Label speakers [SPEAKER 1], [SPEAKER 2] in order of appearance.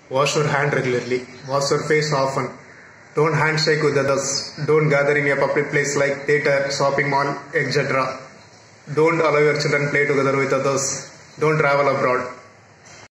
[SPEAKER 1] Wash your hand regularly. Wash your face often. Don't handshake with others. Don't gather in a public place like theatre, shopping mall, etc. Don't allow your children play together with others. Don't travel abroad.